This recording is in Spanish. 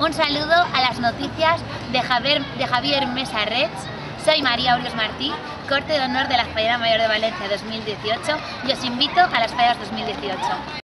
Un saludo a las noticias de Javier Mesa Rech. Soy María Orios Martí, corte de honor de la Espadera Mayor de Valencia 2018 y os invito a las Fallas 2018.